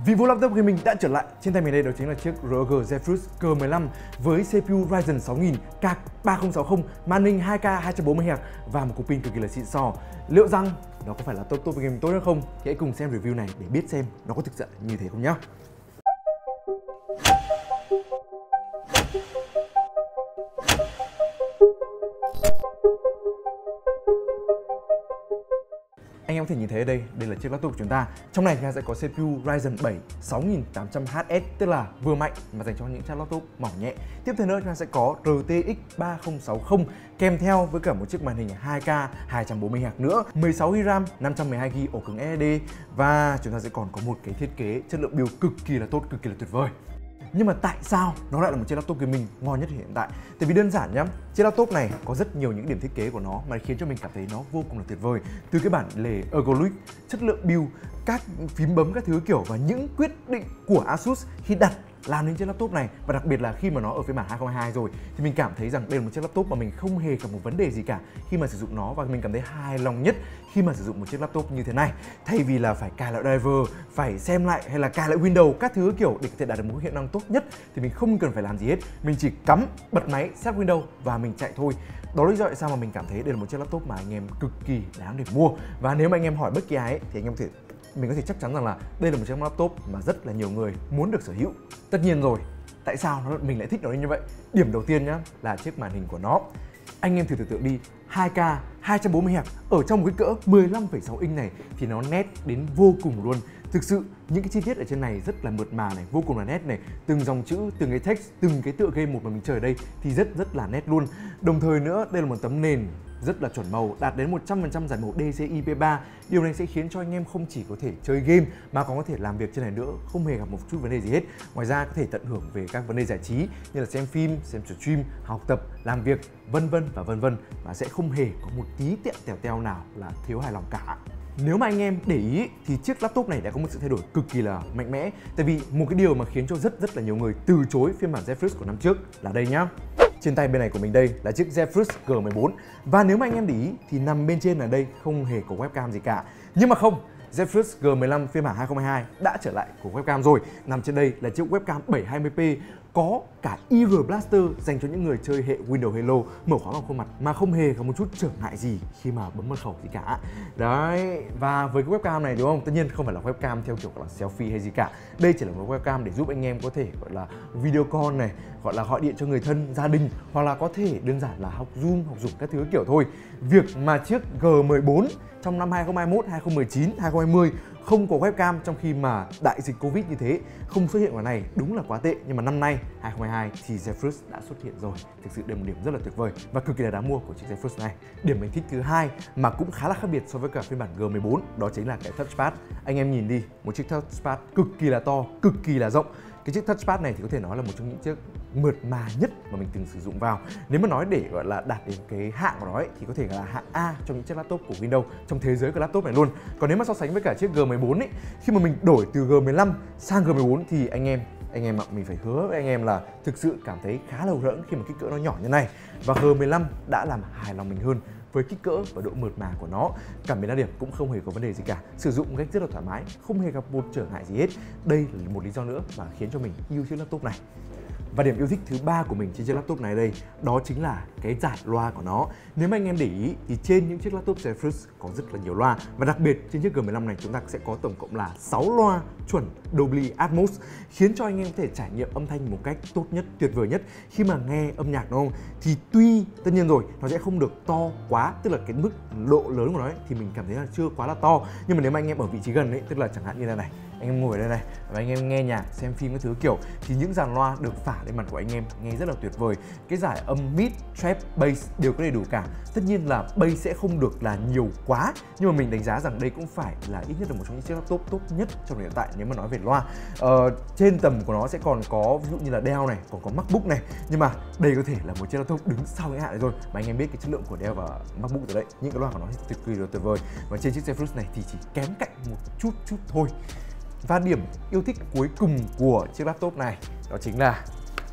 Vivo Laptop Gaming đã trở lại. Trên tay mình đây đó chính là chiếc ROG Zephyrus G15 với CPU Ryzen 6000 K3060, màn hình 2K 240Hz và một cục pin cực kỳ là xịn sò. Liệu rằng nó có phải là laptop gaming tốt hay không? Thì hãy cùng xem review này để biết xem nó có thực sự như thế không nhá. Anh em có thể nhìn thấy ở đây là chiếc laptop của chúng ta. Trong này chúng ta sẽ có CPU Ryzen 7 6800HS, tức là vừa mạnh mà dành cho những chiếc laptop mỏng nhẹ. Tiếp theo nữa chúng ta sẽ có RTX 3060 kèm theo với cả một chiếc màn hình 2K 240Hz nữa, 16GB RAM, 512GB ổ cứng SSD và chúng ta sẽ còn có một cái thiết kế chất lượng build cực kỳ là tốt, cực kỳ là tuyệt vời. Nhưng mà tại sao nó lại là một chiếc laptop gaming ngon nhất hiện tại? Tại vì đơn giản nhá, chiếc laptop này có rất nhiều những điểm thiết kế của nó mà khiến cho mình cảm thấy nó vô cùng là tuyệt vời. Từ cái bản lề ergonomic, chất lượng build, các phím bấm các thứ kiểu và những quyết định của Asus khi đặt làm nên chiếc laptop này, và đặc biệt là khi mà nó ở phiên bản 2022 rồi thì mình cảm thấy rằng đây là một chiếc laptop mà mình không hề gặp một vấn đề gì cả khi mà sử dụng nó, và mình cảm thấy hài lòng nhất khi mà sử dụng một chiếc laptop như thế này. Thay vì là phải cài lại driver, phải xem lại hay là cài lại Windows các thứ kiểu để có thể đạt được một hiệu năng tốt nhất thì mình không cần phải làm gì hết. Mình chỉ cắm, bật máy, set Windows và mình chạy thôi. Đó là lý do tại sao mà mình cảm thấy đây là một chiếc laptop mà anh em cực kỳ đáng để mua. Và nếu mà anh em hỏi bất kỳ ai ấy, thì mình có thể chắc chắn rằng là đây là một chiếc laptop mà rất là nhiều người muốn được sở hữu. Tất nhiên rồi, tại sao mình lại thích nó như vậy? Điểm đầu tiên nhá là chiếc màn hình của nó. Anh em thử tưởng tượng đi, 2K 240Hz ở trong một cái cỡ 15,6 inch này thì nó nét đến vô cùng luôn. Thực sự những cái chi tiết ở trên này rất là mượt mà này, vô cùng là nét này, từng dòng chữ, từng cái text, từng cái tựa game một mà mình chơi ở đây thì rất là nét luôn. Đồng thời nữa, đây là một tấm nền rất là chuẩn màu, đạt đến 100% giải màu DCI-P3. Điều này sẽ khiến cho anh em không chỉ có thể chơi game mà còn có thể làm việc trên này nữa, không hề gặp một chút vấn đề gì hết. Ngoài ra có thể tận hưởng về các vấn đề giải trí như là xem phim, xem stream, học tập, làm việc, vân vân và sẽ không hề có một tí tẹo teo nào là thiếu hài lòng cả. Nếu mà anh em để ý thì chiếc laptop này đã có một sự thay đổi cực kỳ là mạnh mẽ. Tại vì một cái điều mà khiến cho rất là nhiều người từ chối phiên bản Zephyrus của năm trước là đây nhá. Trên tay bên này của mình đây là chiếc Zephyrus G14. Và nếu mà anh em để ý thì nằm bên trên ở đây không hề có webcam gì cả. Nhưng mà không, Zephyrus G15 phiên bản 2022 đã trở lại của webcam rồi. Nằm trên đây là chiếc webcam 720p, có cả IR Blaster dành cho những người chơi hệ Windows Hello, mở khóa bằng khuôn mặt mà không hề có một chút trở ngại gì khi mà bấm mật khẩu gì cả. Đấy, và với cái webcam này đúng không? Tất nhiên không phải là webcam theo kiểu là selfie hay gì cả. Đây chỉ là một webcam để giúp anh em có thể gọi là video call này, gọi là gọi điện cho người thân, gia đình, hoặc là có thể đơn giản là học Zoom, học Zoom các thứ kiểu thôi. Việc mà chiếc G14 trong năm 2021, 2019, 2020 không có webcam trong khi mà đại dịch Covid như thế không xuất hiện vào này đúng là quá tệ. Nhưng mà năm nay 2022 thì Zephyrus đã xuất hiện rồi. Thực sự đây là một điểm rất là tuyệt vời và cực kỳ là đáng mua của chiếc Zephyrus này. Điểm mình thích thứ hai mà cũng khá là khác biệt so với cả phiên bản G14 đó chính là cái touchpad. Anh em nhìn đi, một chiếc touchpad cực kỳ là to, cực kỳ là rộng. Cái chiếc touchpad này thì có thể nói là một trong những chiếc mượt mà nhất mà mình từng sử dụng vào. Nếu mà nói để gọi là đạt đến cái hạng của nó ấy, thì có thể là hạng A trong những chiếc laptop của Windows trong thế giới của laptop này luôn. Còn nếu mà so sánh với cả chiếc G14 ấy, khi mà mình đổi từ G15 sang G14 thì anh em ạ, mình phải hứa với anh em là thực sự cảm thấy khá là rỡn khi mà kích cỡ nó nhỏ như này. Và G15 đã làm hài lòng mình hơn với kích cỡ và độ mượt mà của nó. Cảm biến đa điểm cũng không hề có vấn đề gì cả, sử dụng một cách rất là thoải mái, không hề gặp một trở ngại gì hết. Đây là một lý do nữa mà khiến cho mình yêu chiếc laptop này. Và điểm yêu thích thứ ba của mình trên chiếc laptop này đây, đó chính là cái dải loa của nó. Nếu mà anh em để ý thì trên những chiếc laptop Zephyrus có rất là nhiều loa, và đặc biệt trên chiếc G15 này chúng ta sẽ có tổng cộng là 6 loa chuẩn Dolby Atmos, khiến cho anh em có thể trải nghiệm âm thanh một cách tốt nhất, tuyệt vời nhất khi mà nghe âm nhạc, đúng không? Thì tuy tất nhiên rồi nó sẽ không được to quá, tức là cái mức độ lớn của nó ấy, thì mình cảm thấy là chưa quá là to. Nhưng mà nếu mà anh em ở vị trí gần ấy, tức là chẳng hạn như là này, anh em ngồi ở đây này và anh em nghe nhạc, xem phim các thứ kiểu, thì những dàn loa được phả lên mặt của anh em nghe rất là tuyệt vời. Cái dải âm mid, trap, bass đều có đầy đủ cả. Tất nhiên là bass sẽ không được là nhiều quá, nhưng mà mình đánh giá rằng đây cũng phải là ít nhất là một trong những chiếc laptop tốt nhất trong hiện tại nếu mà nói về loa. Trên tầm của nó sẽ còn có ví dụ như là Dell này, còn có MacBook này, nhưng mà đây có thể là một chiếc laptop đứng sau cái hạng này rồi. Mà anh em biết cái chất lượng của Dell và MacBook rồi đấy, những cái loa của nó thì cực kỳ là tuyệt vời. Và trên chiếc Zephyrus này thì chỉ kém cạnh một chút thôi. Và điểm yêu thích cuối cùng của chiếc laptop này đó chính là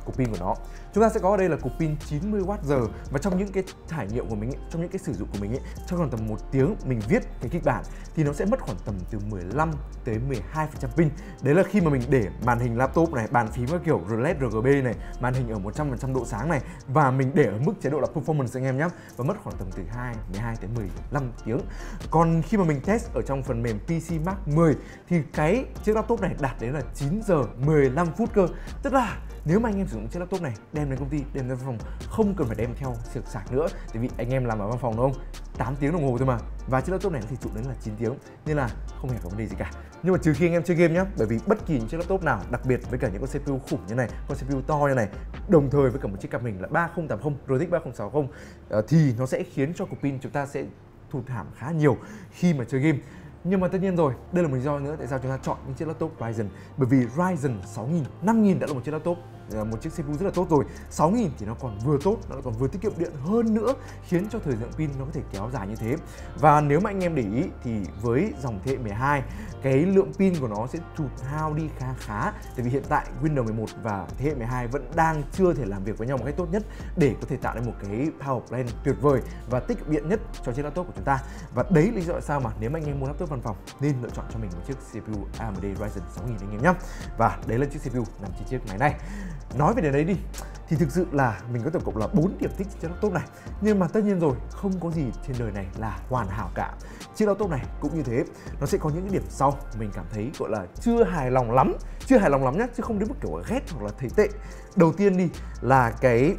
cục pin của nó. Chúng ta sẽ có ở đây là cục pin 90Wh, và trong những cái trải nghiệm của mình ấy, trong những cái sử dụng của mình ấy, trong khoảng tầm 1 tiếng mình viết cái kịch bản thì nó sẽ mất khoảng tầm từ 15 tới 12% pin. Đấy là khi mà mình để màn hình laptop này, bàn phím các kiểu LED RGB này, màn hình ở 100% độ sáng này, và mình để ở mức chế độ là performance anh em nhé, và mất khoảng tầm từ 12 tới 15 tiếng. Còn khi mà mình test ở trong phần mềm PC Mark 10 thì cái chiếc laptop này đạt đến là 9 giờ 15 phút cơ. Tức là nếu mà anh em sử dụng chiếc laptop này đem đến công ty, đem đến văn phòng, không cần phải đem theo sạc sạc nữa, tại vì anh em làm ở văn phòng đúng không? 8 tiếng đồng hồ thôi mà, và chiếc laptop này thì trụ đến là 9 tiếng, nên là không hề có vấn đề gì cả. Nhưng mà trừ khi anh em chơi game nhá, bởi vì bất kỳ chiếc laptop nào, đặc biệt với cả những con CPU khủng như này, con CPU to như này, đồng thời với cả một chiếc card hình là 3080 RTX 3060 thì nó sẽ khiến cho cục pin chúng ta sẽ thụt hẳn khá nhiều khi mà chơi game. Nhưng mà tất nhiên rồi, đây là một lý do nữa tại sao chúng ta chọn những chiếc laptop Ryzen. Bởi vì Ryzen 6000, 5000 đã là một chiếc laptop, một chiếc CPU rất là tốt rồi. 6000 thì nó còn vừa tốt, nó còn vừa tiết kiệm điện hơn nữa, khiến cho thời lượng pin nó có thể kéo dài như thế. Và nếu mà anh em để ý thì với dòng thế hệ 12, cái lượng pin của nó sẽ tụt hao đi khá. Tại vì hiện tại Windows 11 và thế hệ 12 vẫn đang chưa thể làm việc với nhau một cách tốt nhất để có thể tạo nên một cái power plan tuyệt vời và tiết kiệm điện nhất cho chiếc laptop của chúng ta. Và đấy là lý do tại sao mà nếu mà anh em mua laptop văn phòng nên lựa chọn cho mình một chiếc CPU AMD Ryzen 6000 anh em nhé. Và đấy là chiếc CPU nằm trên chiếc máy này. Nói về đến đấy đi thì thực sự là mình có tổng cộng là 4 điểm thích chiếc laptop này. Nhưng mà tất nhiên rồi, không có gì trên đời này là hoàn hảo cả. Chiếc laptop này cũng như thế, nó sẽ có những cái điểm sau mình cảm thấy gọi là chưa hài lòng lắm nhá, chứ không đến mức kiểu ghét hoặc là thấy tệ. Đầu tiên đi là cái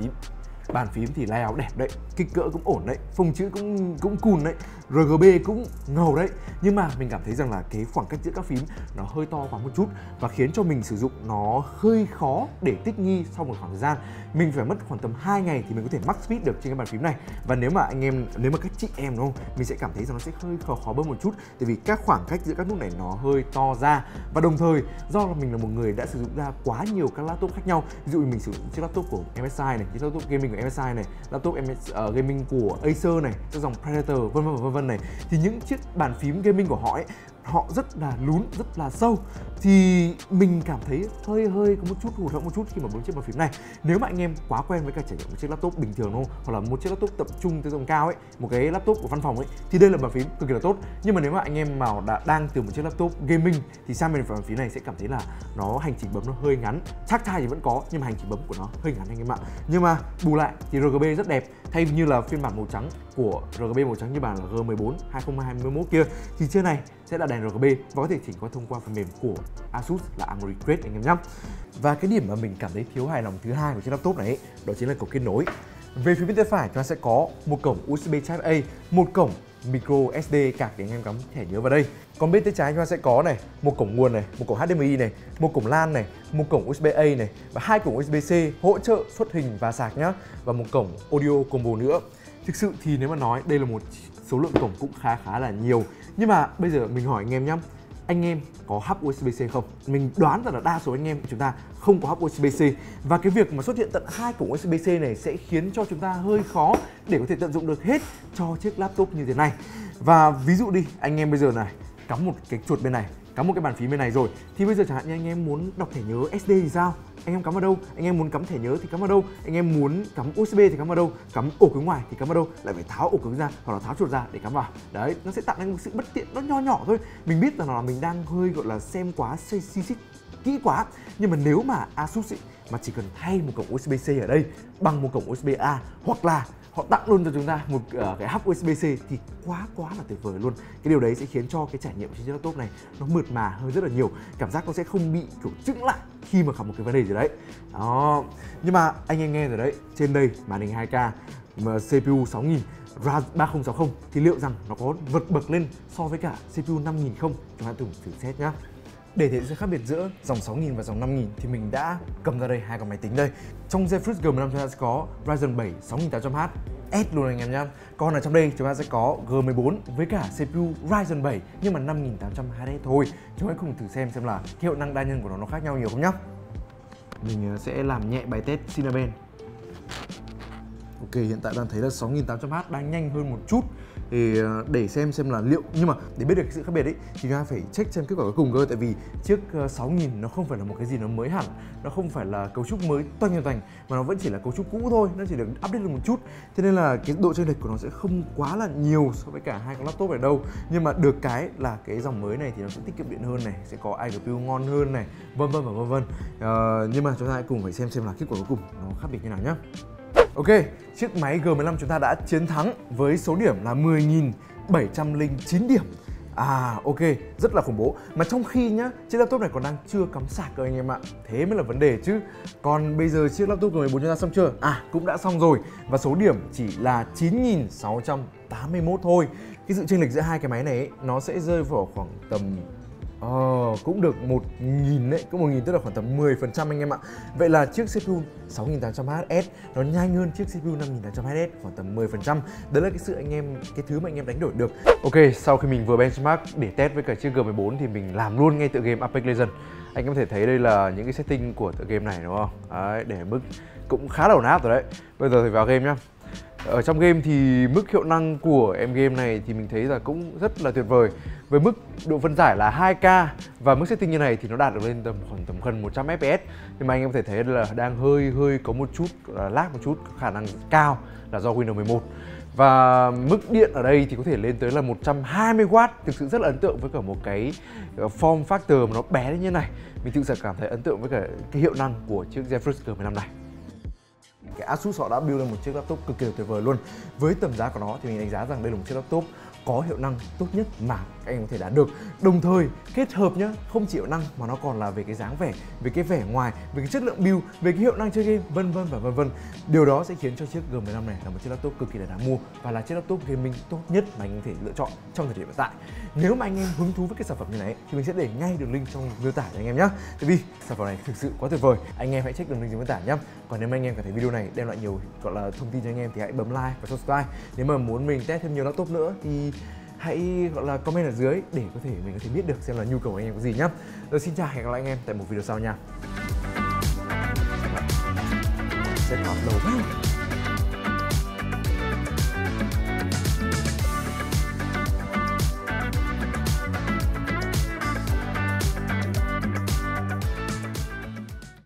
bàn phím thì layout đẹp đấy, kích cỡ cũng ổn đấy, phông chữ cũng cool đấy, RGB cũng ngầu đấy. Nhưng mà mình cảm thấy rằng là cái khoảng cách giữa các phím nó hơi to quá một chút và khiến cho mình sử dụng nó hơi khó để thích nghi sau một khoảng thời gian. Mình phải mất khoảng tầm 2 ngày thì mình có thể max speed được trên cái bàn phím này. Và nếu mà các chị em đúng không, mình sẽ cảm thấy rằng nó sẽ hơi khó bơm một chút, tại vì các khoảng cách giữa các nút này nó hơi to ra. Và đồng thời do là mình là một người đã sử dụng ra quá nhiều các laptop khác nhau, ví dụ như mình sử dụng chiếc laptop của MSI này, chiếc laptop gaming của MSI này, laptop gaming của Acer này, các dòng Predator vân vân này, thì những chiếc bàn phím gaming của họ ấy, họ rất là lún, rất là sâu, thì mình cảm thấy hơi có một chút hụt hẫng một chút khi mà bấm chiếc bàn phím này. Nếu mà anh em quá quen với cả trải nghiệm một chiếc laptop bình thường đúng không, hoặc là một chiếc laptop tập trung tới tầm cao ấy, một cái laptop của văn phòng ấy, thì đây là bàn phím cực kỳ là tốt. Nhưng mà nếu mà anh em nào đang từ một chiếc laptop gaming thì sang bên bàn phím này sẽ cảm thấy là nó hành trình bấm nó hơi ngắn. Chắc chắn thì vẫn có, nhưng mà hành trình bấm của nó hơi ngắn anh em ạ. Nhưng mà bù lại thì RGB rất đẹp, thay như là phiên bản màu trắng của RGB màu trắng như bản là G14 2021 kia, thì trên này sẽ là đèn RGB và có thể chỉnh qua thông qua phần mềm của Asus là Armoury Crest anh em nhé. Và cái điểm mà mình cảm thấy thiếu hài lòng thứ hai của chiếc laptop này ấy, đó chính là cổng kết nối. Về phía bên tay phải chúng ta sẽ có một cổng USB Type A, một cổng micro SD card để anh em cắm thẻ nhớ vào đây. Còn bên tay trái chúng ta sẽ có này, một cổng nguồn này, một cổng HDMI này, một cổng LAN này, một cổng USB A này và 2 cổng USB-C hỗ trợ xuất hình và sạc nhá, và một cổng audio combo nữa. Thực sự thì nếu mà nói đây là một số lượng cổng cũng khá là nhiều. Nhưng mà bây giờ mình hỏi anh em nhá, anh em có hub USB-C không? Mình đoán rằng là đa số anh em của chúng ta không có hub USB-C, và cái việc mà xuất hiện tận 2 cổng USB-C này sẽ khiến cho chúng ta hơi khó để có thể tận dụng được hết cho chiếc laptop như thế này. Và ví dụ đi, anh em bây giờ này cắm một cái chuột bên này, cắm một cái bàn phím bên này rồi, thì bây giờ chẳng hạn như anh em muốn đọc thẻ nhớ SD thì sao? Anh em cắm vào đâu? Anh em muốn cắm thẻ nhớ thì cắm vào đâu? Anh em muốn cắm USB thì cắm vào đâu? Cắm ổ cứng ngoài thì cắm vào đâu? Lại phải tháo ổ cứng ra hoặc là tháo chuột ra để cắm vào. Đấy, nó sẽ tạo nên một sự bất tiện nó nhỏ thôi. Mình biết rằng là mình đang hơi gọi là xem quá xích kỹ quá, nhưng mà nếu mà Asus ấy, mà chỉ cần thay một cổng USB-C ở đây bằng một cổng USB-A, hoặc là họ tặng luôn cho chúng ta một cái hub USB-C thì quá là tuyệt vời luôn. Cái điều đấy sẽ khiến cho cái trải nghiệm trên chiếc laptop này nó mượt mà hơn rất là nhiều, cảm giác nó sẽ không bị kiểu chững lại khi mà gặp một cái vấn đề gì đấy. Đó. Nhưng mà anh em nghe rồi đấy, trên đây màn hình 2K mà CPU 6000 3060 thì liệu rằng nó có vượt bậc lên so với cả CPU 5000 không? Chúng ta cùng thử xét nhá. Để thể hiện sự khác biệt giữa dòng 6000 và dòng 5000 thì mình đã cầm ra đây hai con máy tính đây. Trong GeForce G15 chúng ta sẽ có Ryzen 7 6800H S luôn anh em nhá. Còn ở trong đây chúng ta sẽ có G14 với cả CPU Ryzen 7 nhưng mà 5800HS thôi. Chúng ta cùng thử xem là cái hiệu năng đa nhân của nó khác nhau nhiều không nhá. Mình sẽ làm nhẹ bài test Cinnamon. Ok, hiện tại đang thấy là 6800H đang nhanh hơn một chút. thì để xem là liệu, nhưng mà để biết được cái sự khác biệt ấy thì chúng ta phải check xem kết quả cuối cùng cơ, tại vì chiếc 6000 nó không phải là một cái gì nó mới hẳn, nó không phải là cấu trúc mới toanh mà nó vẫn chỉ là cấu trúc cũ thôi, nó chỉ được update được một chút, thế nên là cái độ chênh lệch của nó sẽ không quá là nhiều so với cả hai con laptop này đâu. Nhưng mà được cái là cái dòng mới này thì nó sẽ tiết kiệm điện hơn này, sẽ có iGPU ngon hơn này, vân vân. Nhưng mà chúng ta hãy cùng phải xem là kết quả cuối cùng nó khác biệt như nào nhé. Ok, chiếc máy G15 chúng ta đã chiến thắng với số điểm là 10.709 điểm. Ok, rất là khủng bố. Mà trong khi nhá, chiếc laptop này còn đang chưa cắm sạc cơ anh em ạ. Thế mới là vấn đề chứ. Còn bây giờ chiếc laptop G14 chúng ta xong chưa? Cũng đã xong rồi. Và số điểm chỉ là 9.681 thôi. Cái sự chênh lệch giữa hai cái máy này ấy, nó sẽ rơi vào khoảng tầm cũng được 1.000 đấy, cũng 1.000 tức là khoảng tầm 10% anh em ạ. Vậy là chiếc CPU 6800HS nó nhanh hơn chiếc CPU 5800HS khoảng tầm 10%. Đấy là cái sự cái thứ mà anh em đánh đổi được. Ok, sau khi mình vừa benchmark để test với cả chiếc G14 thì mình làm luôn ngay tựa game Apex Legends. Anh có thể thấy đây là những cái setting của tựa game này đúng không? Đấy, để mức cũng khá là ổn áp rồi đấy. Bây giờ thì vào game nhá. Ở trong game thì mức hiệu năng của em game này thì mình thấy là cũng rất là tuyệt vời. Với mức độ phân giải là 2K và mức setting như này thì nó đạt được lên khoảng tầm gần 100 FPS. Nhưng mà anh em có thể thấy là đang hơi có một chút lag một chút, khả năng cao là do Windows 11. Và mức điện ở đây thì có thể lên tới là 120W, thực sự rất là ấn tượng với cả một cái form factor mà nó bé như thế này. Mình thực sự cảm thấy ấn tượng với cả cái hiệu năng của chiếc GeForce G15 này. Cái Asus họ đã build lên một chiếc laptop cực kỳ tuyệt vời luôn. Với tầm giá của nó thì mình đánh giá rằng đây là một chiếc laptop có hiệu năng tốt nhất mà các anh có thể đạt được. Đồng thời kết hợp nhá, không chỉ hiệu năng mà nó còn là về cái dáng vẻ, về cái vẻ ngoài, về cái chất lượng build, về cái hiệu năng chơi game, vân vân. Điều đó sẽ khiến cho chiếc G15 này là một chiếc laptop cực kỳ là đáng mua và là chiếc laptop gaming tốt nhất mà anh có thể lựa chọn trong thời điểm hiện tại. Nếu mà anh em hứng thú với cái sản phẩm như này thì mình sẽ để ngay đường link trong miêu tả cho anh em nhé. Tại vì sản phẩm này thực sự quá tuyệt vời. Anh em hãy check đường link trong miêu tả nhé. Còn nếu mà anh em cảm thấy video này đem lại nhiều gọi là thông tin cho anh em thì hãy bấm like và subscribe. Nếu mà muốn mình test thêm nhiều laptop nữa thì hãy gọi là comment ở dưới để có thể mình có thể biết được xem là nhu cầu của anh em có gì nhá. Rồi xin chào, hẹn gặp lại anh em tại một video sau nha. Sẽ còn lâu